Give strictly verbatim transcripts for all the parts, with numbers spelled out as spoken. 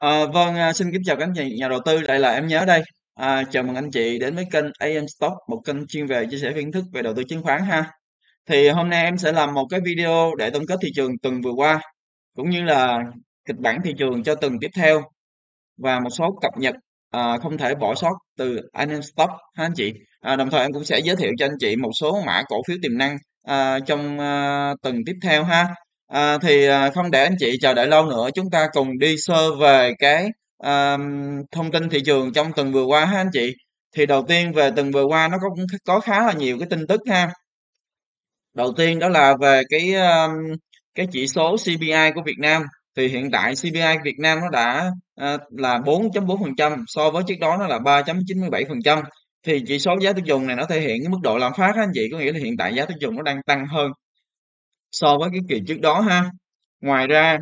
Ờ, vâng, à, xin kính chào các anh chị nhà đầu tư, lại là em Nhớ đây. À, chào mừng anh chị đến với kênh a em Stock, một kênh chuyên về chia sẻ kiến thức về đầu tư chứng khoán ha. Thì hôm nay em sẽ làm một cái video để tổng kết thị trường tuần vừa qua, cũng như là kịch bản thị trường cho tuần tiếp theo và một số cập nhật à, không thể bỏ sót từ a em Stock ha anh chị. À, đồng thời em cũng sẽ giới thiệu cho anh chị một số mã cổ phiếu tiềm năng à, trong à, tuần tiếp theo ha. À, thì à, không để anh chị chờ đợi lâu nữa, chúng ta cùng đi sơ về cái à, thông tin thị trường trong tuần vừa qua ha anh chị. Thì đầu tiên về tuần vừa qua nó có cũng có khá là nhiều cái tin tức ha. Đầu tiên đó là về cái um, cái chỉ số xê pê i của Việt Nam. Thì hiện tại xê pê i Việt Nam nó đã à, là bốn chấm bốn phần trăm, so với trước đó nó là ba chấm chín mươi bảy phần trăm. Thì chỉ số giá tiêu dùng này nó thể hiện cái mức độ lạm phát á anh chị, có nghĩa là hiện tại giá tiêu dùng nó đang tăng hơn so với cái kỳ trước đó ha. Ngoài ra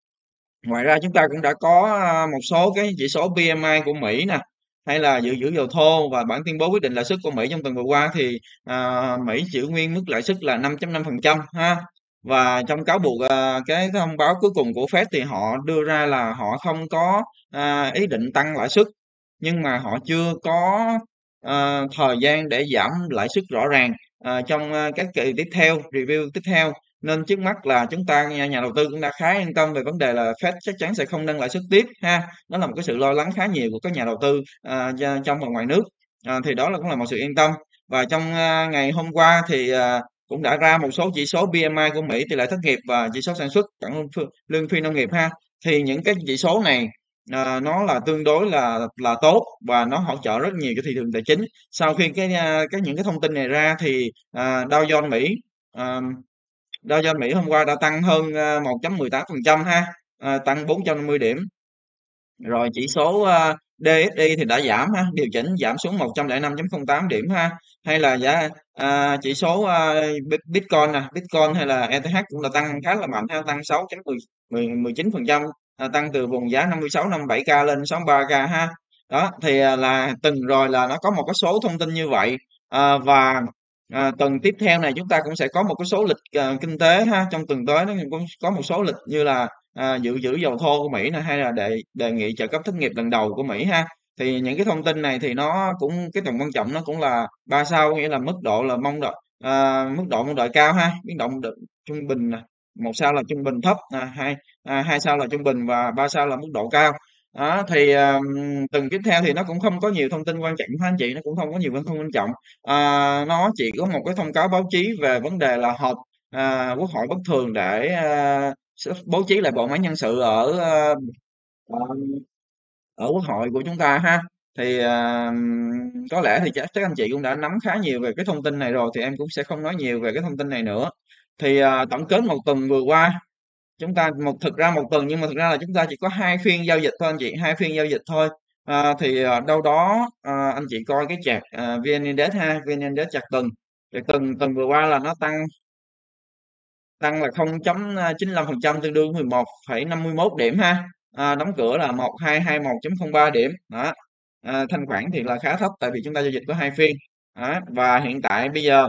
Ngoài ra chúng ta cũng đã có à, một số cái chỉ số pê em i của Mỹ nè, hay là dự trữ dầu thô và bản tuyên bố quyết định lãi suất của Mỹ trong tuần vừa qua. Thì à, Mỹ giữ nguyên mức lãi suất là năm chấm năm phần trăm ha. Và trong cáo buộc à, cái thông báo cuối cùng của Fed thì họ đưa ra là họ không có à, ý định tăng lãi suất, nhưng mà họ chưa có à, thời gian để giảm lãi suất rõ ràng à, trong à, các kỳ tiếp theo, review tiếp theo. Nên trước mắt là chúng ta nhà, nhà đầu tư cũng đã khá yên tâm về vấn đề là Fed chắc chắn sẽ không nâng lãi suất tiếp ha. Đó là một cái sự lo lắng khá nhiều của các nhà đầu tư à, trong và ngoài nước. À, thì đó là cũng là một sự yên tâm. Và trong à, ngày hôm qua thì à, cũng đã ra một số chỉ số pê em i của Mỹ, tỷ lệ thất nghiệp và chỉ số sản xuất, tổng lương phi, lương phi nông nghiệp ha. Thì những cái chỉ số này à, nó là tương đối là là tốt, và nó hỗ trợ rất nhiều cho thị trường tài chính. Sau khi cái à, cái những cái thông tin này ra thì à, Dow Jones Mỹ à, Dow Jones Mỹ hôm qua đã tăng hơn à, một chấm mười tám phần trăm ha, à, tăng bốn trăm năm mươi điểm. Rồi chỉ số à, đê ét i thì đã giảm ha, điều chỉnh giảm xuống một trăm lẻ năm chấm không tám điểm ha. Hay là giá à, chỉ số à, Bitcoin nè, Bitcoin hay là e tê hát cũng là tăng khá là mạnh ha, tăng sáu chấm mười chín phần trăm, à, tăng từ vùng giá năm mươi sáu năm mươi bảy k lên sáu mươi ba k ha. Đó thì à, là tuần rồi là nó có một cái số thông tin như vậy. À, và à, tuần tiếp theo này chúng ta cũng sẽ có một cái số lịch à, kinh tế ha. Trong tuần tới nó cũng có một số lịch như là à, dự trữ dầu thô của Mỹ này, hay là đề đề nghị trợ cấp thất nghiệp lần đầu của Mỹ ha. Thì những cái thông tin này thì nó cũng, cái tầm quan trọng nó cũng là ba sao, nghĩa là mức độ là mong đợi à, mức độ mong đợi cao ha, biến động đ- trung bình nè, một sao là trung bình thấp, à, hai à, hai sao là trung bình, và ba sao là mức độ cao. Đó thì à, tuần tiếp theo thì nó cũng không có nhiều thông tin quan trọng ha anh chị, nó cũng không có nhiều thông tin quan trọng. À, nó chỉ có một cái thông cáo báo chí về vấn đề là họp à, quốc hội bất thường để à, sẽ bố trí lại bộ máy nhân sự ở ờ, ờ, ở quốc hội của chúng ta ha. Thì à, có lẽ thì chắc, chắc anh chị cũng đã nắm khá nhiều về cái thông tin này rồi, thì em cũng sẽ không nói nhiều về cái thông tin này nữa. Thì à, tổng kết một tuần vừa qua, chúng ta một thực ra một tuần nhưng mà thực ra là chúng ta chỉ có hai phiên giao dịch thôi anh chị, hai phiên giao dịch thôi. À, thì à, đâu đó à, anh chị coi cái chart à, vê en Index ha, vê en Index chart tuần. Thì tuần tuần vừa qua là nó tăng tăng là không chấm chín lăm phần trăm, tương đương mười một phẩy năm mươi mốt điểm ha. À, đóng cửa là một hai hai một chấm không ba điểm đó. À, thanh khoản thì là khá thấp, tại vì chúng ta giao dịch có hai phiên đó. Và hiện tại bây giờ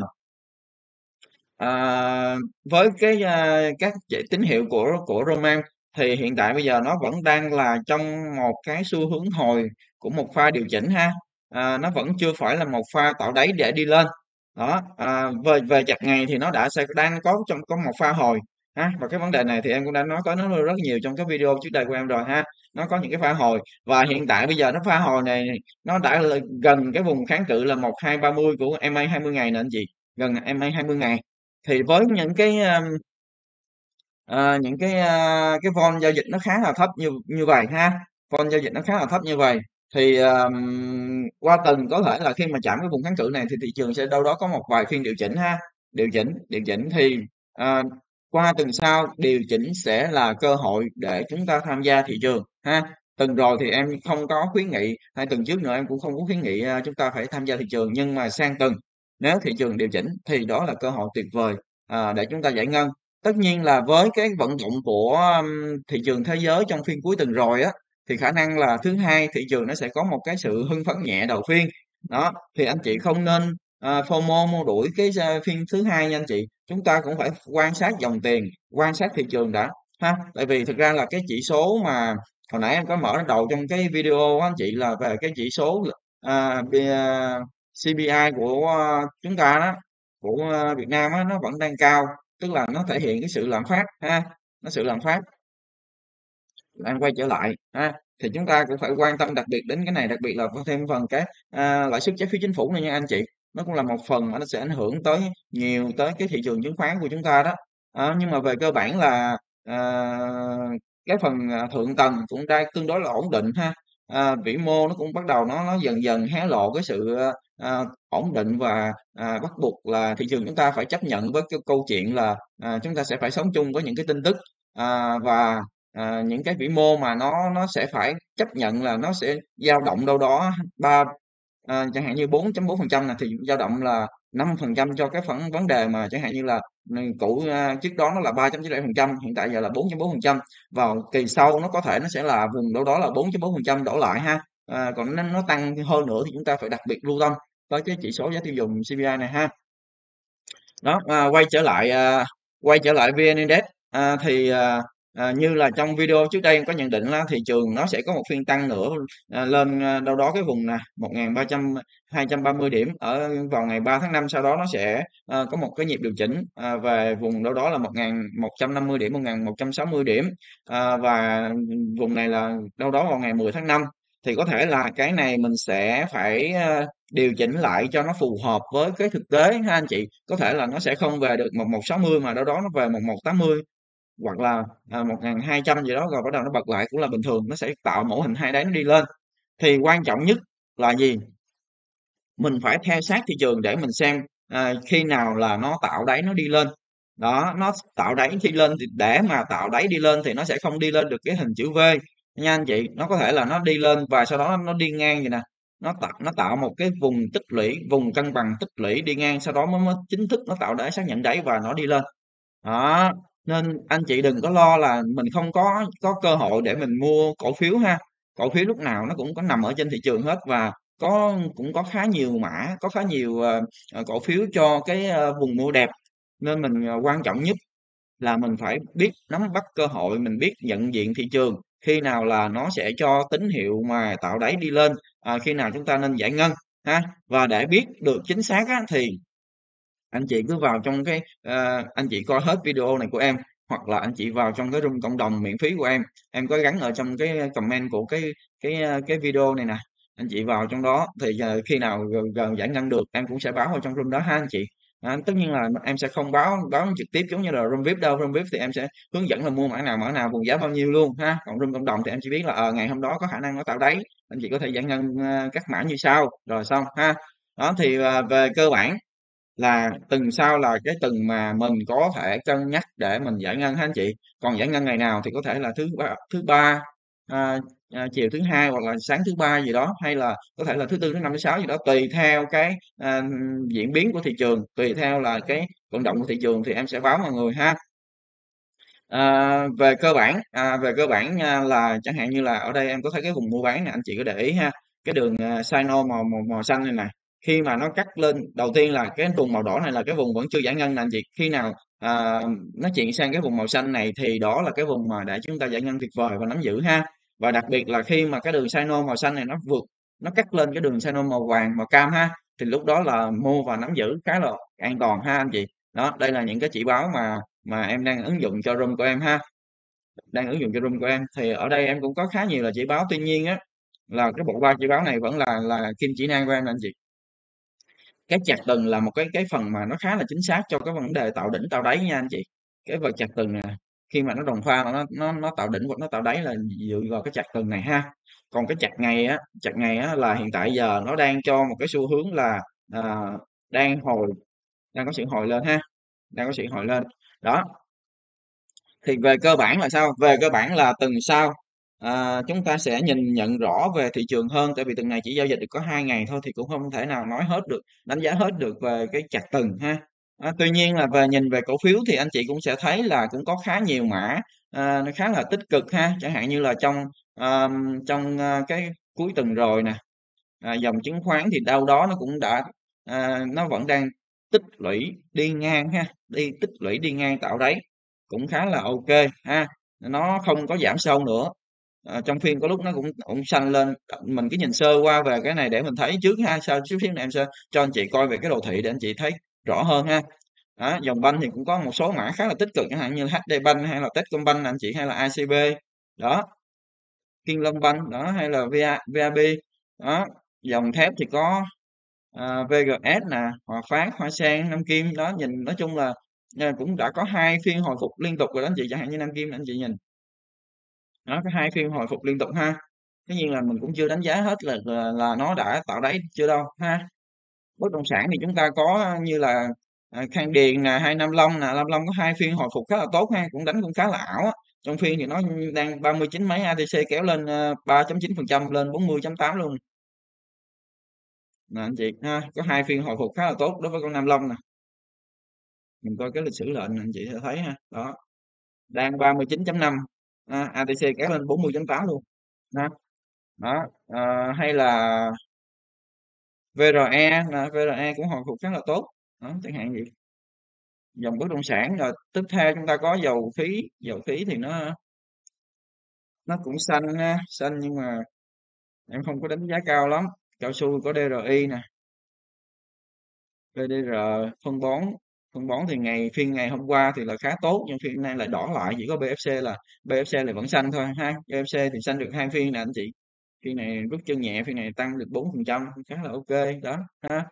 à, với cái à, các chỉ tín hiệu của của Roman, thì hiện tại bây giờ nó vẫn đang là trong một cái xu hướng hồi của một pha điều chỉnh ha. À, nó vẫn chưa phải là một pha tạo đáy để đi lên đó. À, về về chặt ngày thì nó đã sẽ đang có trong có một pha hồi ha. Và cái vấn đề này thì em cũng đã nói có nó rất nhiều trong cái video trước đây của em rồi ha. Nó có những cái pha hồi, và hiện tại bây giờ nó pha hồi này nó đã là gần cái vùng kháng cự là một hai ba mươi của e em a hai mươi ngày nè anh chị, gần e em a hai mươi ngày. Thì với những cái um, ờ, những cái uh, cái vol giao dịch nó khá là thấp như như vậy ha, vol giao dịch nó khá là thấp như vậy, thì um, qua tuần có thể là khi mà chạm cái vùng kháng cự này thì thị trường sẽ đâu đó có một vài phiên điều chỉnh ha. Điều chỉnh điều chỉnh thì à, qua tuần sau điều chỉnh sẽ là cơ hội để chúng ta tham gia thị trường ha. Tuần rồi thì em không có khuyến nghị, hai tuần trước nữa em cũng không có khuyến nghị à, chúng ta phải tham gia thị trường, nhưng mà sang tuần nếu thị trường điều chỉnh thì đó là cơ hội tuyệt vời à, để chúng ta giải ngân. Tất nhiên là với cái vận động của um, thị trường thế giới trong phiên cuối tuần rồi á, thì khả năng là thứ hai thị trường nó sẽ có một cái sự hưng phấn nhẹ đầu phiên đó. Thì anh chị không nên à, FOMO mua đuổi cái à, phiên thứ hai nha anh chị. Chúng ta cũng phải quan sát dòng tiền, quan sát thị trường đã ha. Tại vì thực ra là cái chỉ số mà hồi nãy em có mở đầu trong cái video á anh chị là về cái chỉ số à, B- à, xê pê i của à, chúng ta đó, của à, Việt Nam á, nó vẫn đang cao, tức là nó thể hiện cái sự lạm phát ha, nó sự lạm phát đang quay trở lại ha. Thì chúng ta cũng phải quan tâm đặc biệt đến cái này, đặc biệt là có thêm phần cái à, lãi suất trái phiếu chính phủ này nha anh chị, nó cũng là một phần mà nó sẽ ảnh hưởng tới nhiều tới cái thị trường chứng khoán của chúng ta đó. Ờ, nhưng mà về cơ bản là à, cái phần à, thượng tầng cũng đang tương đối là ổn định ha. À, vĩ mô nó cũng bắt đầu nó nó dần dần hé lộ cái sự à, ổn định, và à, bắt buộc là thị trường chúng ta phải chấp nhận với cái câu chuyện là à, chúng ta sẽ phải sống chung với những cái tin tức à, và à, những cái vĩ mô mà nó nó sẽ phải chấp nhận là nó sẽ dao động đâu đó ba à, chẳng hạn như bốn chấm bốn phần trăm là thì dao động là năm phần trăm cho cái phần vấn đề mà chẳng hạn như là ừ, cũ à, trước đó nó là ba chấm chín bảy phần trăm, hiện tại giờ là bốn chấm bốn phần trăm, vào kỳ sau nó có thể nó sẽ là vùng đâu đó là bốn chấm bốn phần trăm đổ lại ha. À, còn nó, nó tăng hơn nữa thì chúng ta phải đặc biệt lưu tâm tới cái chỉ số giá tiêu dùng xê pê i này ha. Đó, à, quay trở lại à, quay trở lại vê en Index à, thì à, à, như là trong video trước đây em có nhận định là thị trường nó sẽ có một phiên tăng nữa à, lên à, đâu đó cái vùng nè một nghìn ba trăm hai trăm ba mươi điểm ở vào ngày ba tháng năm, sau đó nó sẽ à, có một cái nhịp điều chỉnh à, về vùng đâu đó là một nghìn một trăm năm mươi điểm, một nghìn một trăm sáu mươi điểm à, và vùng này là đâu đó vào ngày mười tháng năm. Thì có thể là cái này mình sẽ phải à, điều chỉnh lại cho nó phù hợp với cái thực tế ha anh chị, có thể là nó sẽ không về được một một sáu mươi mà đâu đó nó về một một tám mươi, hoặc là à, một nghìn hai trăm gì đó rồi bắt đầu nó bật lại cũng là bình thường, nó sẽ tạo mẫu hình hai đáy nó đi lên. Thì quan trọng nhất là gì, mình phải theo sát thị trường để mình xem à, khi nào là nó tạo đáy nó đi lên. Đó, nó tạo đáy đi lên thì để mà tạo đáy đi lên thì nó sẽ không đi lên được cái hình chữ V nha anh chị, nó có thể là nó đi lên và sau đó nó đi ngang vậy nè, nó tạo nó tạo một cái vùng tích lũy, vùng cân bằng tích lũy đi ngang, sau đó mới, mới chính thức nó tạo đáy xác nhận đáy và nó đi lên. Đó, nên anh chị đừng có lo là mình không có có cơ hội để mình mua cổ phiếu ha. Cổ phiếu lúc nào nó cũng có nằm ở trên thị trường hết, và có cũng có khá nhiều mã, có khá nhiều ờ, ờ, cổ phiếu cho cái ờ, vùng mua đẹp. Nên mình ờ, quan trọng nhất là mình phải biết nắm bắt cơ hội, mình biết nhận diện thị trường, khi nào là nó sẽ cho tín hiệu mà tạo đáy đi lên, à, khi nào chúng ta nên giải ngân ha. Và để biết được chính xác á, thì anh chị cứ vào trong cái ờ, anh chị coi hết video này của em, hoặc là anh chị vào trong cái room cộng đồng miễn phí của em em có gắn ở trong cái comment của cái cái ờ, cái video này nè, anh chị vào trong đó thì giờ khi nào gần, gần giải ngân được em cũng sẽ báo vào trong room đó ha anh chị. À, tất nhiên là em sẽ không báo báo trực tiếp giống như là room vi ai pi đâu, room vi ai pi thì em sẽ hướng dẫn là mua mã nào mã nào vùng giá bao nhiêu luôn ha, còn room cộng đồng thì em chỉ biết là ờ, ngày hôm đó có khả năng nó tạo đáy, anh chị có thể giải ngân ờ, các mã như sau rồi xong ha. Đó thì ờ, về cơ bản là tuần sau là cái tuần mà mình có thể cân nhắc để mình giải ngân ha anh chị. Còn giải ngân ngày nào thì có thể là thứ ba thứ ba à, à, chiều thứ hai, hoặc là sáng thứ ba gì đó, hay là có thể là thứ tư, thứ năm, thứ sáu gì đó, tùy theo cái à, diễn biến của thị trường, tùy theo là cái vận động của thị trường thì em sẽ báo mọi người ha. À, về cơ bản à, về cơ bản nha, là chẳng hạn như là ở đây em có thấy cái vùng mua bán này, anh chị có để ý ha, cái đường à, sino màu, màu màu xanh này nè, khi mà nó cắt lên đầu tiên là cái vùng màu đỏ này là cái vùng vẫn chưa giải ngân nè anh chị, khi nào à, nó chuyển sang cái vùng màu xanh này thì đó là cái vùng mà để chúng ta giải ngân tuyệt vời và nắm giữ ha. Và đặc biệt là khi mà cái đường sino màu xanh này nó vượt, nó cắt lên cái đường sino màu vàng, màu cam ha, thì lúc đó là mua và nắm giữ khá là an toàn ha anh chị. Đó, đây là những cái chỉ báo mà mà em đang ứng dụng cho room của em ha, đang ứng dụng cho room của em. Thì ở đây em cũng có khá nhiều là chỉ báo, tuy nhiên á là cái bộ ba chỉ báo này vẫn là là kim chỉ nam của em nè anh chị. Cái chặt từng là một cái cái phần mà nó khá là chính xác cho cái vấn đề tạo đỉnh tạo đáy nha anh chị. Cái vật chặt từng nè, khi mà nó đồng pha nó nó nó tạo đỉnh hoặc nó tạo đáy là dựa vào cái chặt từng này ha. Còn cái chặt ngày á, chặt ngày á là hiện tại giờ nó đang cho một cái xu hướng là à, đang hồi, đang có sự hồi lên ha, đang có sự hồi lên. Đó, thì về cơ bản là sao? Về cơ bản là tuần sau à, chúng ta sẽ nhìn nhận rõ về thị trường hơn, tại vì tuần này chỉ giao dịch được có hai ngày thôi thì cũng không thể nào nói hết được, đánh giá hết được về cái chart tuần ha. À, tuy nhiên là về nhìn về cổ phiếu thì anh chị cũng sẽ thấy là cũng có khá nhiều mã à, nó khá là tích cực ha, chẳng hạn như là trong à, trong à, cái cuối tuần rồi nè, à, dòng chứng khoán thì đâu đó nó cũng đã à, nó vẫn đang tích lũy đi ngang ha, đi tích lũy đi ngang tạo đáy cũng khá là ok ha, nó không có giảm sâu nữa. ờ, trong phiên có lúc nó cũng cũng xanh lên. Mình cứ nhìn sơ qua về cái này để mình thấy trước ha, sau chút xíu này em sẽ cho anh chị coi về cái đồ thị để anh chị thấy rõ hơn ha. Đó, dòng banh thì cũng có một số mã khá là tích cực chẳng hạn như là hát đê Bank hay là Techcombank anh chị, hay là i xê bê. Đó, Kiên Long Bank đó, hay là VA, vê a bê. Đó, dòng thép thì có à, vê giê ét nè, Hòa Phát, Hoa Sen, Nam Kim. Đó, nhìn nói chung là à, cũng đã có hai phiên hồi phục liên tục rồi đó anh chị, chẳng hạn như Nam Kim anh chị nhìn. Đó, có hai phiên hồi phục liên tục ha. Tất nhiên là mình cũng chưa đánh giá hết là là, là nó đã tạo đáy chưa đâu ha. Bất động sản thì chúng ta có như là à, Khang Điền nè, hay Nam Long nè. Nam Long có hai phiên hồi phục khá là tốt ha, cũng đánh cũng khá là ảo á. Trong phiên thì nó đang ba mươi chín mấy, a tê xê kéo lên uh, ba phẩy chín phần trăm lên bốn mươi chấm tám luôn nè anh chị ha. Có hai phiên hồi phục khá là tốt đối với con Nam Long nè. Mình coi cái lịch sử lệnh anh chị sẽ thấy ha. Đó, đang ba mươi chín chấm năm, à, a tê xê kéo lên bốn mươi chấm tám luôn ha. Đó, ờ, hay là vê rờ e nè, vê rờ e cũng hồi phục khá là tốt. Đó, chẳng hạn vậy. Dòng bất động sản rồi tiếp theo chúng ta có dầu khí. Dầu khí thì nó nó cũng xanh ha, xanh nhưng mà em không có đánh giá cao lắm. Cao su có đê rờ i nè, pê đê rờ. Phân bón, phân bón thì ngày phiên ngày hôm qua thì là khá tốt nhưng phiên nay lại đỏ lại, chỉ có bê ép xê là bê ép xê là vẫn xanh thôi ha. bê ép xê thì xanh được hai phiên nè anh chị. Phiên này rút chân nhẹ, phiên này tăng được bốn phần trăm, khá là ok đó ha.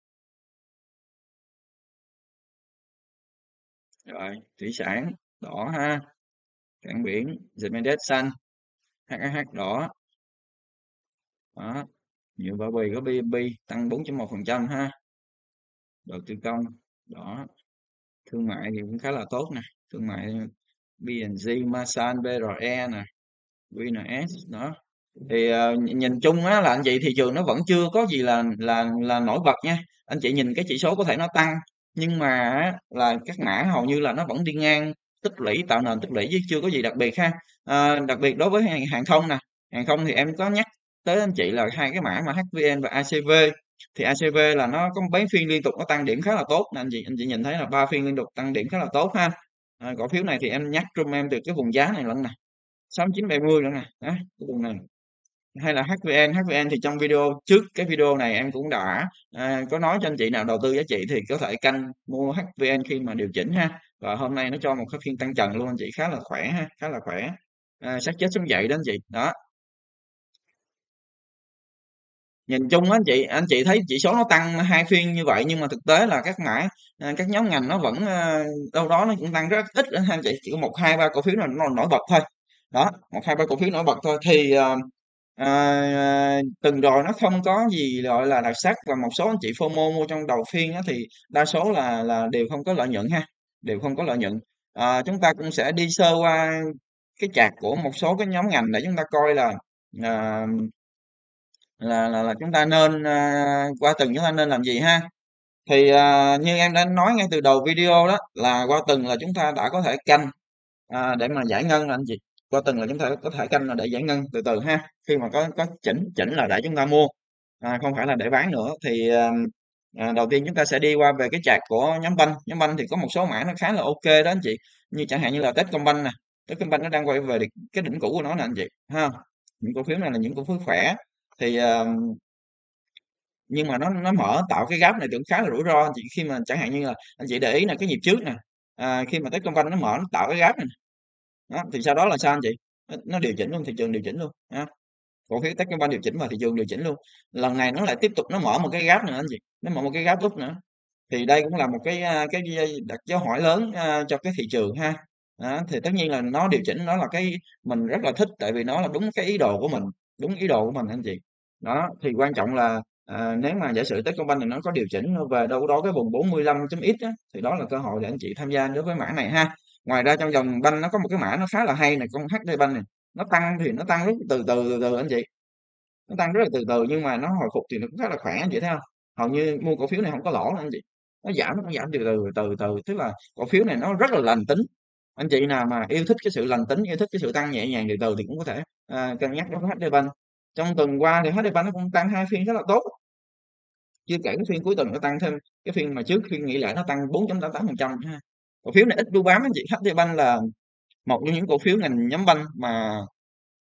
Rồi, thủy sản đỏ ha, cảng biển Gmedes xanh, hát hát hát đỏ. Đó, nhiều bao bì có bê em bê tăng bốn phẩy một phần trăm ha. Đầu tư công đỏ. Thương mại thì cũng khá là tốt nè. Thương mại bê en giê, Masan, bê rờ e nè, vê en ét đó. Thì ờ, nhìn chung á là anh chị thị trường nó vẫn chưa có gì là là là nổi bật nha. Anh chị nhìn cái chỉ số có thể nó tăng nhưng mà á, là các mã hầu như là nó vẫn đi ngang tích lũy, tạo nền tích lũy chứ chưa có gì đặc biệt ha. À, đặc biệt đối với hàng, hàng không nè. Hàng không thì em có nhắc tới anh chị là hai cái mã mà hát vê en và a xê vê. Thì a xê vê là nó có mấy phiên liên tục nó tăng điểm khá là tốt nè anh chị. Anh chị nhìn thấy là ba phiên liên tục tăng điểm khá là tốt ha. À, cổ phiếu này thì em nhắc trong em từ cái vùng giá này lận nè, sáu chín bảy mươi nữa nè. Đó, cái vùng này. Hay là hát vê en. hát vê en thì trong video trước cái video này em cũng đã à, có nói cho anh chị nào đầu tư giá trị thì có thể canh mua hát vê en khi mà điều chỉnh ha. Và hôm nay nó cho một cái phiên tăng trần luôn anh chị, khá là khỏe ha, khá là khỏe. À, xác chết sống dậy đó anh chị. Đó, nhìn chung á anh chị, anh chị thấy chỉ số nó tăng hai phiên như vậy nhưng mà thực tế là các mã à, các nhóm ngành nó vẫn à, đâu đó nó cũng tăng rất ít đó anh chị, chỉ có một hai ba cổ phiếu là nó nổi bật thôi. Đó, một hai ba cổ phiếu nổi bật thôi thì à, à, tuần rồi nó không có gì gọi là đặc sắc, và một số anh chị FOMO mua trong đầu phiên á, thì đa số là là đều không có lợi nhuận ha, đều không có lợi nhuận. À, chúng ta cũng sẽ đi sơ qua cái chart của một số cái nhóm ngành để chúng ta coi là à, là là là chúng ta nên à, qua tuần chúng ta nên làm gì ha. Thì à, như em đã nói ngay từ đầu video đó là qua tuần là chúng ta đã có thể canh à, để mà giải ngân là anh chị. Qua tuần là chúng ta có thể canh là để giải ngân từ từ ha, khi mà có có chỉnh chỉnh là để chúng ta mua, à, không phải là để bán nữa. Thì à, à, đầu tiên chúng ta sẽ đi qua về cái chart của nhóm banh. Nhóm banh thì có một số mã nó khá là ok đó anh chị, như chẳng hạn như là Techcombank nè. Techcombank nó đang quay về được cái đỉnh cũ của nó nè anh chị ha. Những cổ phiếu này là những cổ phiếu khỏe. Thì à, nhưng mà nó nó mở tạo cái gap này cũng khá là rủi ro anh chị, khi mà chẳng hạn như là anh chị để ý là cái nhịp trước nè, à, khi mà Techcombank nó mở nó tạo cái gap này đó, thì sau đó là sao anh chị, nó, nó điều chỉnh luôn, thị trường điều chỉnh luôn ha. Cổ phiếu Techcombank điều chỉnh và thị trường điều chỉnh luôn. Lần này nó lại tiếp tục nó mở một cái gap nữa anh chị, nó mở một cái gap up nữa. Thì đây cũng là một cái à, cái đặt dấu hỏi lớn à, cho cái thị trường ha. Đó, thì tất nhiên là nó điều chỉnh nó là cái mình rất là thích, tại vì nó là đúng cái ý đồ của mình, đúng ý đồ của mình anh chị. Đó thì quan trọng là à, nếu mà giả sử Techcombank thì nó có điều chỉnh về đâu đó cái vùng bốn mươi lăm chấm x á, thì đó là cơ hội để anh chị tham gia đối với mã này ha. Ngoài ra trong dòng banh nó có một cái mã nó khá là hay này, con hát đê Bank này. Nó tăng thì nó tăng rất từ từ từ từ anh chị, nó tăng rất là từ từ nhưng mà nó hồi phục thì nó cũng khá là khỏe anh chị thấy không. Hầu như mua cổ phiếu này không có lỗ nữa anh chị, nó giảm nó cũng giảm từ từ từ từ, tức là cổ phiếu này nó rất là lành tính. Anh chị nào mà yêu thích cái sự lành tính, yêu thích cái sự tăng nhẹ nhàng từ từ thì cũng có thể à, cân nhắc đối với hát đê Bank. Trong tuần qua thì hát đê Bank nó cũng tăng hai phiên rất là tốt, chưa kể cái phiên cuối tuần nó tăng thêm, cái phiên mà trước phiên nghỉ lễ nó tăng bốn phẩy tám tám phần trăm ha. Cổ phiếu này ít đu bám anh chị. hát đê Bank là một trong những cổ phiếu ngành nhóm banh mà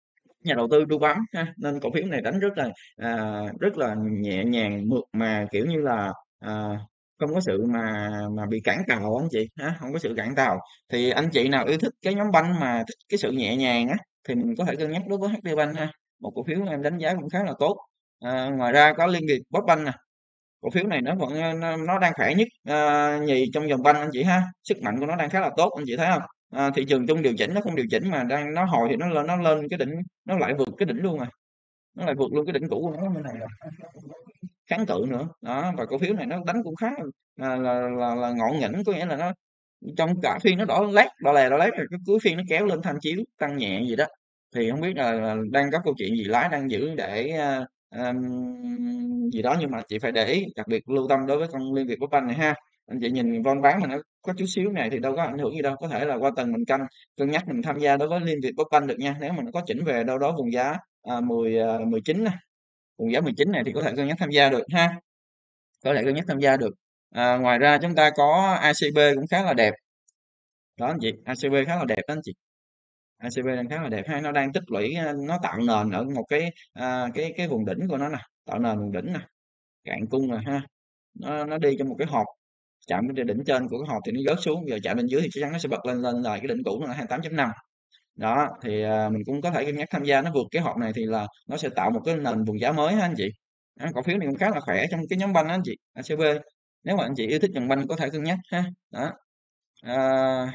nhà đầu tư đu bám ha, nên cổ phiếu này đánh rất là à, rất là nhẹ nhàng mượt mà, kiểu như là à, không có sự mà mà bị cản tàu anh chị ha, không có sự cản tàu. Thì anh chị nào yêu thích cái nhóm banh mà thích cái sự nhẹ nhàng á thì mình có thể cân nhắc đối với hát đê Bank ha, một cổ phiếu em đánh giá cũng khá là tốt. À, ngoài ra có Liên Việt Postbank nè, cổ phiếu này nó vẫn nó, nó đang khỏe nhất à, nhì trong dòng banh anh chị ha, sức mạnh của nó đang khá là tốt anh chị thấy không? À, thị trường chung điều chỉnh nó không điều chỉnh mà đang nó hồi thì nó lên nó lên cái đỉnh, nó lại vượt cái đỉnh luôn à, nó lại vượt luôn cái đỉnh cũ của nó bên này là kháng cự nữa đó. Và cổ phiếu này nó đánh cũng khá là là, là, là ngọn nghĩnh, có nghĩa là nó trong cả phiên nó đỏ lát đỏ lè đỏ lét rồi cái cuối phiên nó kéo lên tham chiếu tăng nhẹ gì đó. Thì không biết là, là đang có câu chuyện gì lái đang giữ để uh, um, gì đó, nhưng mà chị phải để ý đặc biệt lưu tâm đối với con Liên Việt Postbank này ha. Anh chị nhìn von bán mà nó có chút xíu này thì đâu có ảnh hưởng gì đâu, có thể là qua tuần mình canh cân nhắc mình tham gia đối với Liên Việt Postbank được nha, nếu mà nó có chỉnh về đâu đó vùng giá à, mười à, mười chín nè, vùng giá mười chín này thì có thể cân nhắc tham gia được ha, có thể cân nhắc tham gia được. À, ngoài ra chúng ta có a xê bê cũng khá là đẹp đó anh chị, a xê bê khá là đẹp đó anh chị, a xê bê đang khá là đẹp ha, nó đang tích lũy à, nó tạo nền ở một cái à, cái cái vùng đỉnh của nó nè, tạo nền vùng đỉnh nè, cạn cung rồi ha, nó nó đi trong một cái hộp, chạm đến đỉnh trên của cái hộp thì nó rớt xuống, giờ chạm bên dưới thì chắc chắn nó sẽ bật lên lên lại cái đỉnh cũ là hai mươi tám chấm năm. Đó thì à, mình cũng có thể cân nhắc tham gia, nó vượt cái hộp này thì là nó sẽ tạo một cái nền vùng giá mới ha anh chị. Đó, cổ phiếu này cũng khá là khỏe trong cái nhóm banh đó anh chị, a xê bê, nếu mà anh chị yêu thích dòng banh có thể cân nhắc ha. Đó à,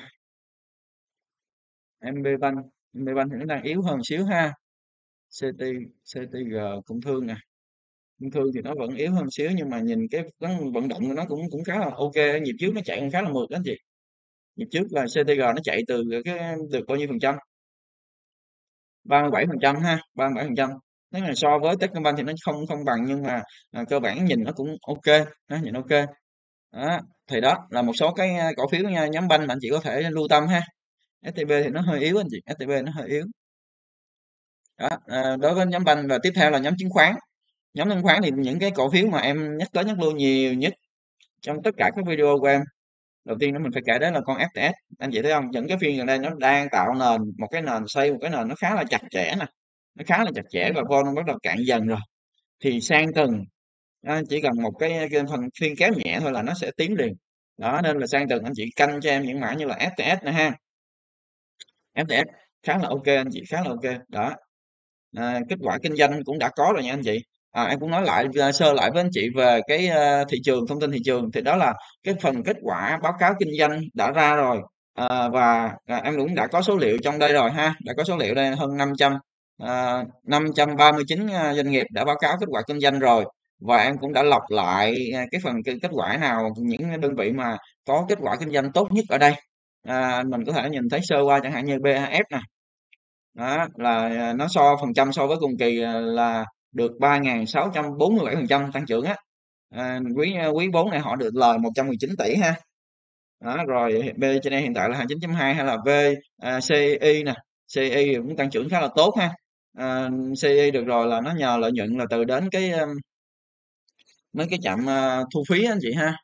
em bê Bank, em bê Bank thì nó đang yếu hơn xíu ha. xê tê, xê tê giê Công Thương nè, Công Thương thì nó vẫn yếu hơn xíu nhưng mà nhìn cái vận vận động của nó cũng cũng khá là ok, nhịp trước nó chạy cũng khá là mượt đó anh chị. Nhịp trước là xê tê giê nó chạy từ cái từ bao nhiêu phần trăm, ba mươi bảy phần trăm ha, ba mươi bảy phần trăm. Nếu mà so với Techcombank thì nó không không bằng nhưng mà à, cơ bản nhìn nó cũng ok, nó nhìn ok. Đó, thì đó là một số cái à, cổ phiếu nha, nhóm banh mà anh chị có thể lưu tâm ha. ét tê bê thì nó hơi yếu anh chị, ét tê bê nó hơi yếu. Đó, à, đối với nhóm banh và tiếp theo là nhóm chứng khoán. Nhóm chứng khoán thì những cái cổ phiếu mà em nhắc tới nhắc luôn nhiều nhất trong tất cả các video của em, đầu tiên nó mình phải kể đến là con ép tê ét. Anh chị thấy không, những cái phiên gần đây nó đang tạo nền một cái nền xây một cái nền nó khá là chặt chẽ nè, nó khá là chặt chẽ và vol nó bắt đầu cạn dần rồi. Thì sang tuần à, chỉ cần một cái, cái phần phiên kéo nhẹ thôi là nó sẽ tiến liền. Đó nên là sang tuần anh chị canh cho em những mã như là ép tê ét nè ha, ép tê ét khá là ok anh chị, khá là ok đó. À, kết quả kinh doanh cũng đã có rồi nha anh chị. À, em cũng nói lại uh, sơ lại với anh chị về cái uh, thị trường, thông tin thị trường thì đó là cái phần kết quả báo cáo kinh doanh đã ra rồi. À, và à, em cũng đã có số liệu trong đây rồi ha, đã có số liệu đây hơn năm trăm à, năm trăm ba mươi chín à, doanh nghiệp đã báo cáo kết quả kinh doanh rồi, và em cũng đã lọc lại à, cái phần cái kết quả nào những đơn vị mà có kết quả kinh doanh tốt nhất ở đây. À, mình có thể nhìn thấy sơ qua chẳng hạn như bê a ép nè, đó là à, nó so phần trăm so với cùng kỳ à, là được ba nghìn sáu trăm bốn mươi bảy phần trăm tăng trưởng á. À, quý à, quý bốn này họ được lời một trăm mười chín tỷ ha. Đó, rồi B trên đây hiện tại là hai mươi chín chấm hai, hay là V à, xê i nè, xê i cũng tăng trưởng khá là tốt ha. À, xê i được rồi là nó nhờ lợi nhuận là từ đến cái um, mấy cái trạm à, thu phí á anh chị ha.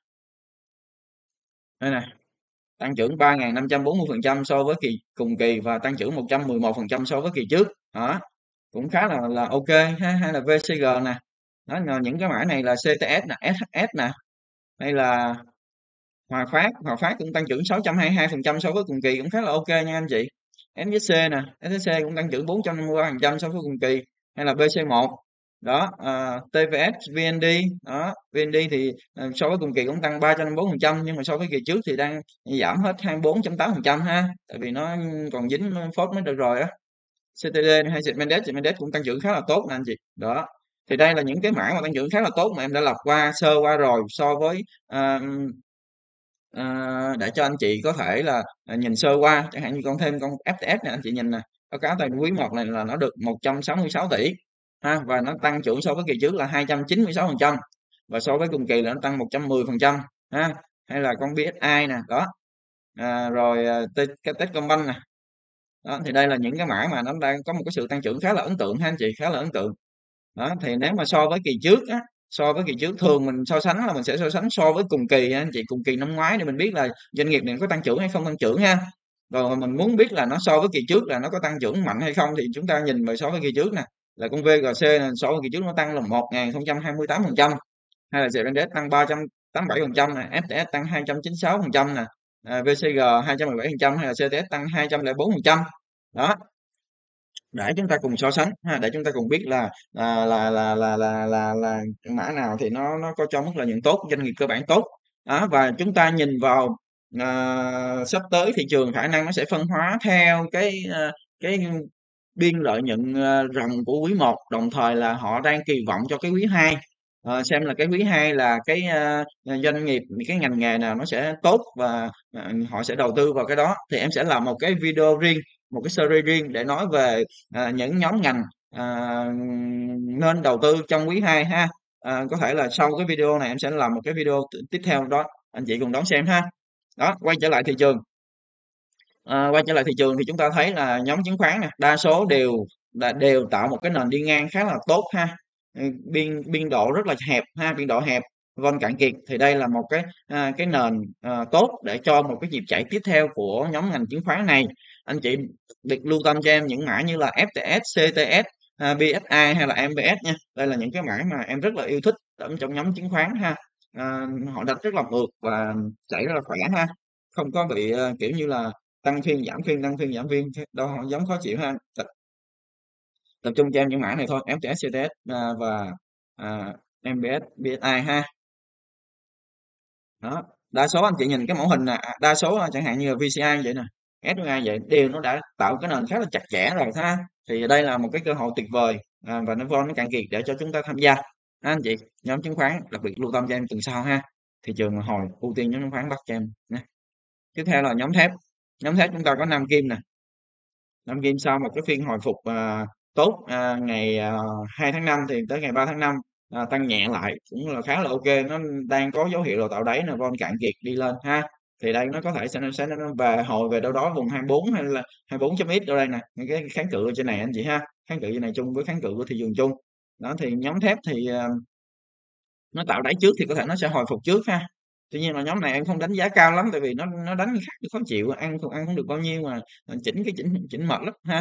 Đây nè, tăng trưởng ba nghìn năm trăm bốn mươi phần trăm so với kỳ cùng kỳ và tăng trưởng một trăm mười một phần trăm so với kỳ trước. Đó, cũng khá là là ok ha, hay là vê xê giê nè. Đó, là những cái mã này là xê tê ét nè, ét hát ét nè, hay là Hòa Phát, Hòa Phát cũng tăng trưởng sáu trăm hai mươi hai phần trăm so với cùng kỳ cũng khá là ok nha anh chị. ét ét xê nè, ét ét xê cũng tăng trưởng bốn trăm năm mươi ba phần trăm so với cùng kỳ, hay là bê xê một. Đó, à, tê vê ét, vê en đê, đó, vê en đê thì à, so với cùng kỳ cũng tăng ba trăm năm mươi bốn phần trăm nhưng mà so với kỳ trước thì đang giảm hết hai mươi bốn phẩy tám phần trăm ha, tại vì nó còn dính phốt mới được rồi á. xê tê đê hay Mendes, Mendes cũng tăng trưởng khá là tốt nè anh chị. Đó. Thì đây là những cái mã mà tăng trưởng khá là tốt mà em đã lọc qua sơ qua rồi so với à, à, để cho anh chị có thể là à, nhìn sơ qua, chẳng hạn như con thêm con ép tê ét này anh chị nhìn nè, báo cáo tài quý một này là nó được một trăm sáu mươi sáu tỷ ha, và nó tăng trưởng so với kỳ trước là hai trăm chín mươi sáu phần trăm, và so với cùng kỳ là nó tăng một trăm mười phần trăm ha. Hay là con bê ét i nè đó, à, rồi à, cái Techcombank nè. Đó, thì đây là những cái mã mà nó đang có một cái sự tăng trưởng khá là ấn tượng ha anh chị, khá là ấn tượng. Đó, thì nếu mà so với kỳ trước á, so với kỳ trước thường mình so sánh là mình sẽ so sánh so với cùng kỳ ha anh chị, cùng kỳ năm ngoái để mình biết là doanh nghiệp này có tăng trưởng hay không tăng trưởng ha. Rồi mình muốn biết là nó so với kỳ trước là nó có tăng trưởng mạnh hay không thì chúng ta nhìn về so với kỳ trước nè, là con vê giê xê này, so với kỳ trước nó tăng là một nghìn không trăm hai mươi tám phần trăm, hay là zê en ét tăng ba trăm tám mươi bảy phần trăm nè, ép tê ét tăng hai trăm chín mươi sáu phần trăm nè, à, vê xê giê hai trăm mười bảy phần trăm hay là xê tê ét tăng hai trăm lẻ bốn phần trăm. Đó, để chúng ta cùng so sánh ha, để chúng ta cùng biết là là là là là là là, là mã nào thì nó nó có cho mức lợi nhuận tốt, doanh nghiệp cơ bản tốt. Đó, và chúng ta nhìn vào à, sắp tới thị trường khả năng nó sẽ phân hóa theo cái à, cái biên lợi nhuận à, ròng của quý một, đồng thời là họ đang kỳ vọng cho cái quý hai. Ờ, xem là cái quý hai là cái à, doanh nghiệp, cái ngành nghề nào nó sẽ tốt và à, họ sẽ đầu tư vào cái đó, thì em sẽ làm một cái video riêng, một cái series riêng để nói về à, những nhóm ngành à, nên đầu tư trong quý hai ha. À, có thể là sau cái video này em sẽ làm một cái video tiếp theo đó, anh chị cùng đón xem ha. Đó, quay trở lại thị trường. À, quay trở lại thị trường thì chúng ta thấy là nhóm chứng khoán nè, đa số đều là đều tạo một cái nền đi ngang khá là tốt ha. Ừ, biên biên độ rất là hẹp ha, biên độ hẹp, von cạn kiệt, thì đây là một cái à, cái nền à, tốt để cho một cái nhịp chạy tiếp theo của nhóm ngành chứng khoán này. Anh chị được lưu tâm cho em những mã như là ép tê ét, xê tê ét, à, bê ét i hay là em bê ét nha. Đây là những cái mã mà em rất là yêu thích ở trong nhóm chứng khoán ha. À, họ đánh rất là mượt và chạy rất là khỏe ha, không có bị à, kiểu như là tăng phiên giảm phiên tăng phiên giảm phiên đâu, họ giống khó chịu ha. Tập, tập trung cho em những mã này thôi, ép tê ét, xê tê ét à, và à, em bê ét, bê ét i ha. Đó, đa số anh chị nhìn cái mẫu hình nè, à, đa số à, chẳng hạn như là vê xê i vậy nè, ét en i vậy, đều nó đã tạo cái nền khá là chặt chẽ rồi ha. Thì đây là một cái cơ hội tuyệt vời à, và nó von nó cạn kiệt để cho chúng ta tham gia ha, anh chị. Nhóm chứng khoán đặc biệt lưu tâm cho em tuần sau ha, thị trường hồi ưu tiên nhóm chứng khoán bắt cho em nha. Tiếp theo là nhóm thép. Nhóm thép chúng ta có Nam Kim nè. Nam Kim sau một cái phiên hồi phục à, tốt à, ngày à, hai tháng năm thì tới ngày ba tháng năm à, tăng nhẹ lại cũng là khá là ok, nó đang có dấu hiệu là tạo đáy, là von cạn kiệt đi lên ha. Thì đây nó có thể sẽ sẽ nó về hồi về đâu đó vùng hai mươi bốn hay là hai mươi bốn chấm x đâu đây nè, những cái kháng cự ở trên này anh chị ha, kháng cự trên này chung với kháng cự của thị trường chung. Đó thì nhóm thép thì à, nó tạo đáy trước thì có thể nó sẽ hồi phục trước ha. Tuy nhiên là nhóm này em không đánh giá cao lắm, tại vì nó nó đánh khác khó chịu, ăn không ăn không được bao nhiêu mà chỉnh cái chỉnh chỉnh mệt lắm ha.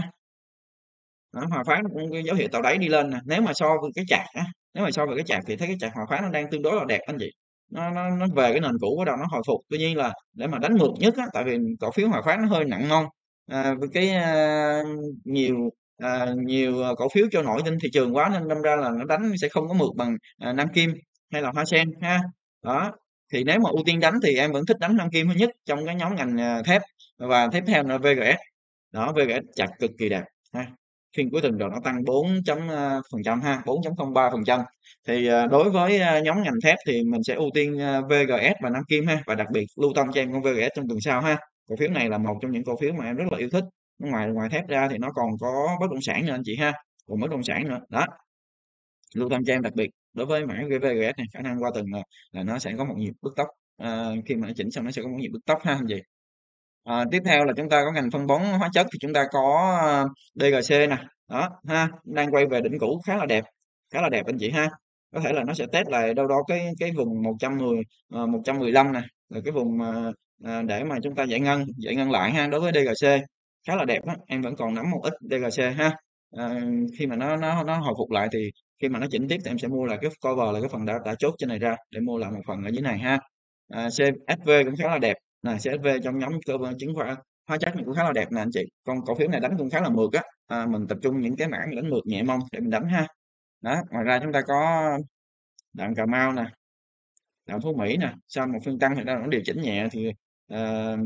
Đó, Hòa Phát nó cũng có dấu hiệu tạo đáy đi lên nè. Nếu mà so với cái chart á, nếu mà so với cái chart thì thấy cái chart Hòa Phát nó đang tương đối là đẹp anh chị. Nó nó nó về cái nền cũ bắt đầu nó hồi phục. Tuy nhiên là để mà đánh mượt nhất á, tại vì cổ phiếu Hòa Phát nó hơi nặng ngon. À, với cái à, nhiều à, nhiều cổ phiếu trôi nổi trên thị trường quá nên đâm ra là nó đánh sẽ không có mượt bằng à, Nam Kim hay là Hoa Sen ha. Đó. Thì nếu mà ưu tiên đánh thì em vẫn thích đánh Nam Kim hơn nhất trong cái nhóm ngành à, thép, và tiếp theo là vê giê ét. Đó, vê giê ét chart cực kỳ đẹp ha. Phiên cuối tuần rồi nó tăng bốn chấm ờ, phần trăm ha, bốn chấm không ba phần trăm. Thì ờ, đối với ờ, nhóm ngành thép thì mình sẽ ưu tiên ờ, vê giê ét và Nam Kim ha, và đặc biệt lưu tâm cho em con vê giê ét trong tuần sau ha. Cổ phiếu này là một trong những cổ phiếu mà em rất là yêu thích. Ngoài ngoài thép ra thì nó còn có bất động sản nữa anh chị ha, còn bất động sản nữa. Đó, lưu tâm cho em đặc biệt đối với mã vê giê ét này, khả năng qua tuần là, là nó sẽ có một nhịp bứt tốc. Ờ, khi mà nó chỉnh xong nó sẽ có một nhịp bứt tốc ha anh chị. À, tiếp theo là chúng ta có ngành phân bón hóa chất thì chúng ta có à, đê giê xê nè. Đó ha, đang quay về đỉnh cũ khá là đẹp, khá là đẹp anh chị ha. Có thể là nó sẽ test lại đâu đó cái cái vùng một trăm mười uh, một trăm mười lăm nè, rồi cái vùng à, à, để mà chúng ta giải ngân giải ngân lại ha. Đối với đê giê xê khá là đẹp á, em vẫn còn nắm một ít đê giê xê ha. À, khi mà nó nó nó hồi phục lại thì khi mà nó chỉnh tiếp thì em sẽ mua lại cái cover là cái phần đã đã chốt trên này ra để mua lại một phần ở dưới này ha. À, xê ét vê cũng khá là đẹp nè, xê ét vê trong nhóm cơ bản chứng khoán hóa chất này cũng khá là đẹp nè anh chị. Con cổ phiếu này đánh cũng khá là mượt á, à, mình tập trung những cái mảng đánh mượt nhẹ mông để mình đánh ha. Đó, ngoài ra chúng ta có đạm Cà Mau nè, đạm Phú Mỹ nè, sau một phiên tăng thì nó điều chỉnh nhẹ thì ờ,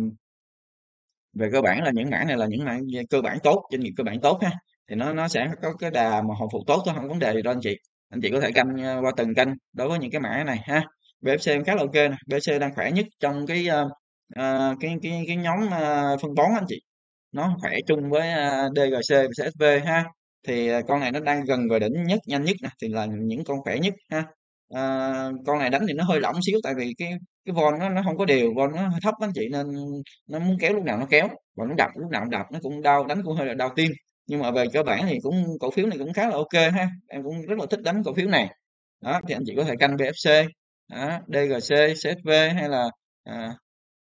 về cơ bản là những mảng này là những mảng cơ bản tốt, doanh nghiệp cơ bản tốt ha, thì nó nó sẽ có cái đà mà hồi phục tốt thôi, không có vấn đề gì đâu anh chị. Anh chị có thể canh ờ, qua từng canh đối với những cái mảng này ha. bê ép xê em khá là ok nè, bê ép xê đang khỏe nhất trong cái ờ, ờ, cái cái cái nhóm ờ, phân bón anh chị, nó khỏe chung với ờ, đê giê xê và xê ét vê ha. Thì ờ, con này nó đang gần về đỉnh nhất, nhanh nhất nè, thì là những con khỏe nhất ha. Ờ, con này đánh thì nó hơi lỏng xíu, tại vì cái cái von nó nó không có đều, von nó hơi thấp anh chị, nên nó muốn kéo lúc nào nó kéo, còn nó đập lúc nào nó đập, nó cũng đau, đánh cũng hơi là đau tim. Nhưng mà về cơ bản thì cũng cổ phiếu này cũng khá là ok ha, em cũng rất là thích đánh cổ phiếu này. Đó thì anh chị có thể canh bê ép xê, đó, đê giê xê, xê ét vê hay là à,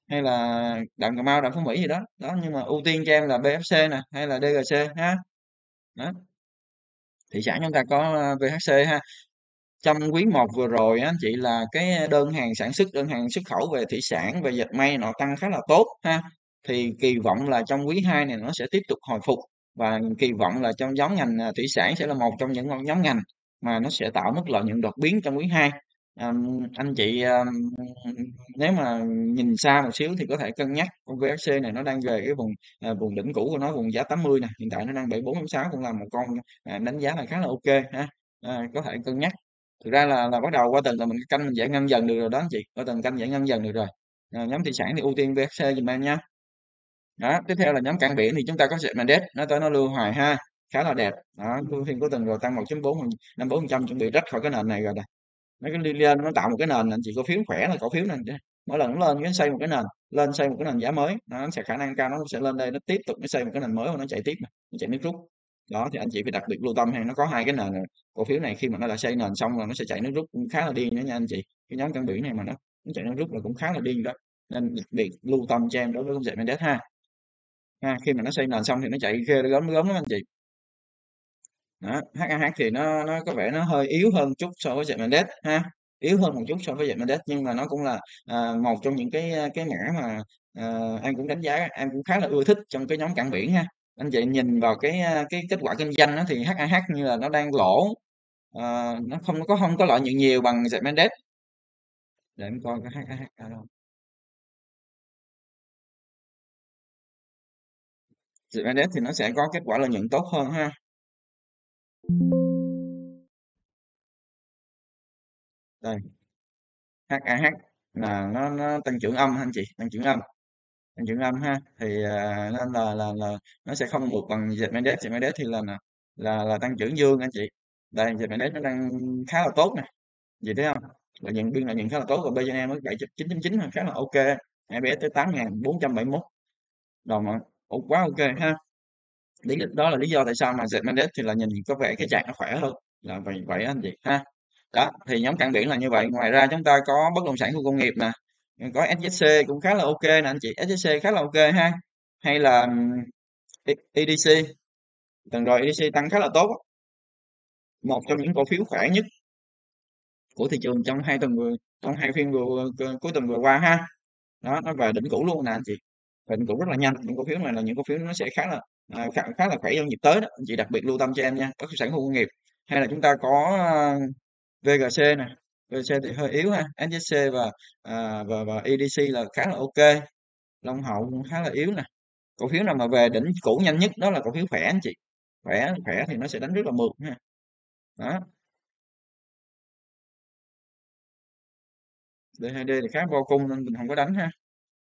hay là Đạm Cà Mau, Đạm Phú Mỹ gì đó. Đó, nhưng mà ưu tiên cho em là bê ép xê nè, hay là đê giê xê ha. Đó, thị sản chúng ta có ờ, vê hát xê ha. Trong quý một vừa rồi á anh chị là cái đơn hàng sản xuất, đơn hàng xuất khẩu về thủy sản, về dệt may nó tăng khá là tốt ha. Thì kỳ vọng là trong quý hai này nó sẽ tiếp tục hồi phục, và kỳ vọng là trong nhóm ngành à, thủy sản sẽ là một trong những nhóm ngành mà nó sẽ tạo mức lợi nhuận đột biến trong quý hai. À, anh chị à, nếu mà nhìn xa một xíu thì có thể cân nhắc con vê ép xê này, nó đang về cái vùng à, vùng đỉnh cũ của nó, vùng giá tám mươi nè, hiện tại nó đang bảy mươi bốn sáu, cũng là một con à, đánh giá là khá là ok ha. À, có thể cân nhắc. Thực ra là là bắt đầu qua tuần là mình canh mình giải ngân dần được rồi đó anh chị, qua tuần canh giải ngân dần được rồi. À, nhóm thủy sản thì ưu tiên vê ép xê giùm em nha. Đó, tiếp theo là nhóm cảng biển thì chúng ta có Vietnamdebt, nó tới nó lưu hoài ha, khá là đẹp. Đó, phiên cuối tuần rồi tăng một phẩy bốn năm bốn phần trăm, chuẩn bị rách khỏi cái nền này rồi nè. Nó cái đi lên nó tạo một cái nền, anh chị cổ phiếu khỏe là cổ phiếu này, mỗi lần nó lên cái xây một cái nền, lên xây một cái nền giá mới, nó sẽ khả năng cao nó sẽ lên đây, nó tiếp tục nó xây một cái nền mới và nó chạy tiếp, nó chạy nước rút. Đó thì anh chị phải đặc biệt lưu tâm, hay nó có hai cái nền rồi. Cổ phiếu này khi mà nó đã xây nền xong rồi nó sẽ chạy nước rút cũng khá là điên nữa nha anh chị. Cái nhóm cảng biển này mà nó, nó chạy nước rút là cũng khá là điên đó, nên đặc biệt lưu tâm cho em đối với con dệt Mendes ha. Ha, khi mà nó xây nền xong thì nó chạy ghê gớm gớm lắm anh chị. Đó, hát a hát thì nó nó có vẻ nó hơi yếu hơn chút so với dệt Mendes ha, yếu hơn một chút so với dệt Mendes, nhưng mà nó cũng là à, một trong những cái cái mã mà à, em cũng đánh giá, em cũng khá là ưa thích trong cái nhóm cảng biển ha. Anh chị nhìn vào cái cái kết quả kinh doanh đó thì hát a hát như là nó đang lỗ. Ờ, nó không có không có lợi nhuận nhiều bằng dệt Mendes. Để em coi cái hát a hát ở đâu. Dệt Mendes thì nó sẽ có kết quả lợi nhuận tốt hơn ha. Đây, hát a hát là nó nó tăng trưởng âm ha anh chị, tăng trưởng âm, tăng trưởng âm ha. Thì à, nên là là là nó sẽ không được bằng dệt Mendes. Dệt Mendes thì là là là tăng trưởng dương anh chị. Đây, dệt Mendes nó đang khá là tốt nè, gì thấy không? Lợi nhuận biên lợi nhuận khá là tốt, còn bê en em mới bảy chín chấm chín khá là ok. e pê ét tới tám nghìn bốn trăm bảy mươi mốt đồng ạ. Ồ, quá ok ha. Lý đó là lý do tại sao mà dệt Mendes thì là nhìn có vẻ cái chart nó khỏe hơn, là vậy vậy anh chị ha. Đó thì nhóm cảng biển là như vậy. Ngoài ra chúng ta có bất động sản khu công nghiệp nè, có ét giê xê cũng khá là ok nè anh chị, ét giê xê khá là ok ha. Hay là ừm, i đê xê, tuần rồi i đê xê tăng khá là tốt á, một trong những cổ phiếu khỏe nhất của thị trường trong hai tuần vừa trong hai phiên vừa cuối tuần vừa qua ha. Đó, nó về đỉnh cũ luôn nè anh chị, về đỉnh cũ rất là nhanh. Những cổ phiếu này là những cổ phiếu nó sẽ khá là à, khá, khá là khỏe trong nhịp tới đó, anh chị đặc biệt lưu tâm cho em nha. Bất động sản khu công nghiệp, hay là chúng ta có à, vê giê xê nè, vê giê xê thì hơi yếu ha, ét giê xê và à, và và i đê xê là khá là ok. Long Hậu cũng khá là yếu nè. Cổ phiếu nào mà về đỉnh cũ nhanh nhất đó là cổ phiếu khỏe anh chị, khỏe khỏe thì nó sẽ đánh rất là mượt ha. Đó, đê hai đê thì khá vô cung nên mình không có đánh ha.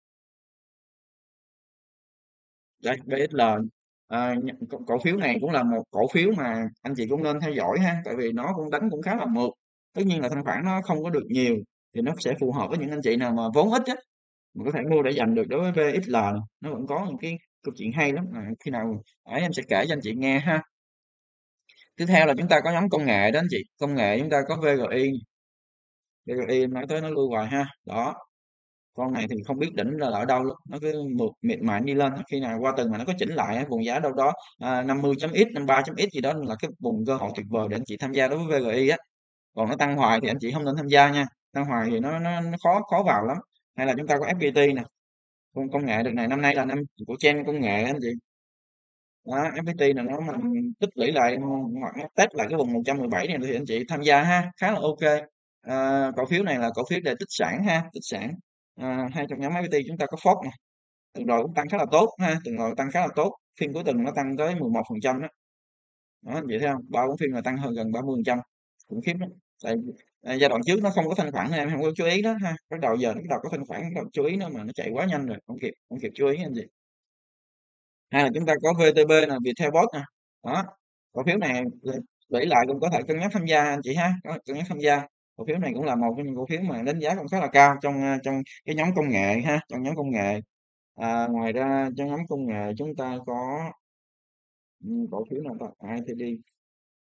Đây, bê ét lờ, à, nh- cổ cổ phiếu này cũng là một cổ phiếu mà anh chị cũng nên theo dõi ha, tại vì nó cũng đánh cũng khá là mượt. Tất nhiên là thanh khoản nó không có được nhiều, thì nó sẽ phù hợp với những anh chị nào mà vốn ít á, mình có thể mua để dành được. Đối với vê ét lờ nó vẫn có những cái câu chuyện hay lắm, à, khi nào ấy em sẽ kể cho anh chị nghe ha. Tiếp theo là chúng ta có nhóm công nghệ đó anh chị, công nghệ chúng ta có vê giê i. vê giê i em nói tới nó lưu hoài ha. Đó, con này thì không biết đỉnh là ở đâu luôn, nó cứ mượt miệt mài đi lên, khi nào qua tuần mà nó có chỉnh lại á, vùng giá đâu đó à, năm mươi chấm x, năm mươi ba chấm x gì đó là cái vùng cơ hội tuyệt vời để anh chị tham gia đối với vê giê i á. Còn nó tăng hoài thì anh chị không nên tham gia nha, tăng hoài thì nó nó, nó khó khó vào lắm. Hay là chúng ta có ép pê tê nè, công công nghệ đợt này, năm nay là năm của trend công nghệ anh chị. Đó, ép pê tê là nó mà tích lũy lại hoặc nó test lại cái vùng một trăm mười bảy này thì anh chị tham gia ha, khá là ok. À, cổ phiếu này là cổ phiếu để tích sản ha, tích sản. À, hai trong nhóm ép pê tê chúng ta có Fox nè, tuần rồi cũng tăng khá là tốt ha, tuần rồi tăng khá là tốt, phiên cuối tuần nó tăng tới mười một phần trăm đó. Đó anh chị thấy không, ba bốn phiên là tăng hơn gần ba mươi phần trăm, khủng khiếp đó. Tại à, giai đoạn trước nó không có thanh khoản nên em không có chú ý đó ha, bắt đầu giờ nó bắt đầu có thanh khoản, bắt đầu chú ý nó mà nó chạy quá nhanh rồi không kịp không kịp chú ý anh chị. Hay là chúng ta có vê tê bê nè, Viettelbot nè. Đó, cổ phiếu này lũy lại cũng có thể cân nhắc tham gia anh chị ha, có cân nhắc tham gia. Cổ phiếu này cũng là một trong những cổ phiếu mà đánh giá cũng khá là cao trong à, trong cái nhóm công nghệ ha, trong nhóm công nghệ. À, ngoài ra trong nhóm công nghệ chúng ta có ừ, cổ phiếu nào ta, i tê đê,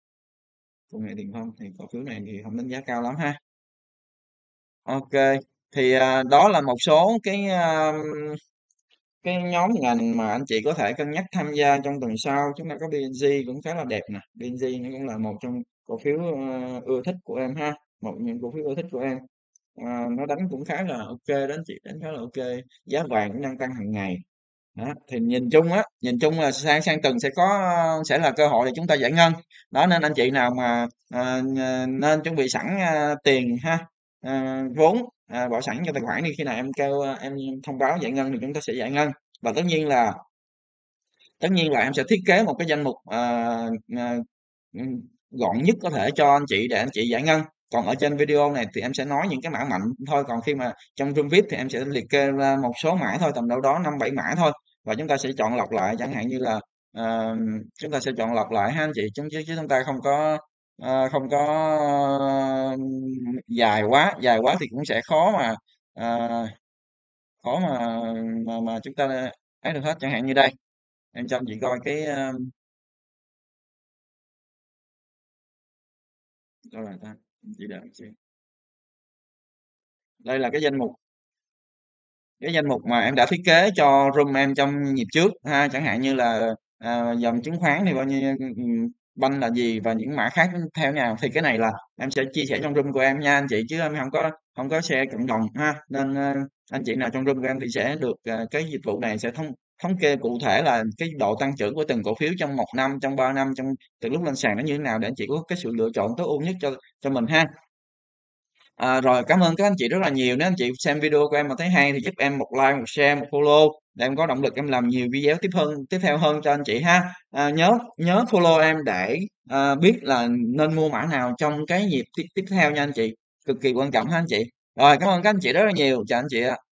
công nghệ truyền thông, thì cổ phiếu này thì không đánh giá cao lắm ha. Ok, Thì à, đó là một số cái à, cái nhóm ngành mà anh chị có thể cân nhắc tham gia trong tuần sau. Chúng ta có bê en giê cũng khá là đẹp nè, bê en giê nó cũng là một trong cổ phiếu ờ, ưa thích của em ha, một những cổ phiếu ưa thích của em. À, nó đánh cũng khá là ok đó anh chị, đánh khá là ok, giá vàng cũng đang tăng hàng ngày đó. Thì nhìn chung á, nhìn chung là sang sang tuần sẽ có sẽ là cơ hội để chúng ta giải ngân đó, nên anh chị nào mà à, nên chuẩn bị sẵn à, tiền ha, à, vốn à, bỏ sẵn cho tài khoản đi, khi nào em kêu à, em thông báo giải ngân thì chúng ta sẽ giải ngân. Và tất nhiên là tất nhiên là em sẽ thiết kế một cái danh mục à, à, ừm, gọn nhất có thể cho anh chị để anh chị giải ngân. Còn ở trên video này thì em sẽ nói những cái mã mạnh thôi, còn khi mà trong room vi ai pi thì em sẽ liệt kê ra một số mã thôi, tầm đâu đó năm bảy mã thôi, và chúng ta sẽ chọn lọc lại, chẳng hạn như là ờ, chúng ta sẽ chọn lọc lại ha anh chị, chứ chứ chứ chúng ta không có ờ, không có ờ, dài quá dài quá thì cũng sẽ khó mà ờ, khó mà mà, mà chúng ta ấy được hết. Chẳng hạn như đây, em cho anh chị coi cái ờ, đâu là ta, chị đợi một xíu. Đây là cái danh mục cái danh mục mà em đã thiết kế cho room em trong nhịp trước ha, chẳng hạn như là à, dòng chứng khoán thì bao nhiêu, ừm, banh là gì và những mã khác theo nào, thì cái này là em sẽ chia sẻ trong room của em nha anh chị, chứ em không có không có share cộng đồng ha. Nên ờ, anh chị nào trong room của em thì sẽ được ờ, cái dịch vụ này sẽ thống thống kê cụ thể là cái độ tăng trưởng của từng cổ phiếu trong một năm, trong ba năm, trong từ lúc lên sàn nó như thế nào, để anh chị có cái sự lựa chọn tối ưu nhất cho cho mình ha. À, rồi cảm ơn các anh chị rất là nhiều. Nếu anh chị xem video của em mà thấy hay thì giúp em một like, một share, một follow để em có động lực em làm nhiều video tiếp hơn tiếp theo hơn cho anh chị ha. À, nhớ nhớ follow em để à, biết là nên mua mã nào trong cái nhịp tiếp tiếp theo nha anh chị. Cực kỳ quan trọng ha anh chị. Rồi cảm ơn các anh chị rất là nhiều. Chào anh chị ạ.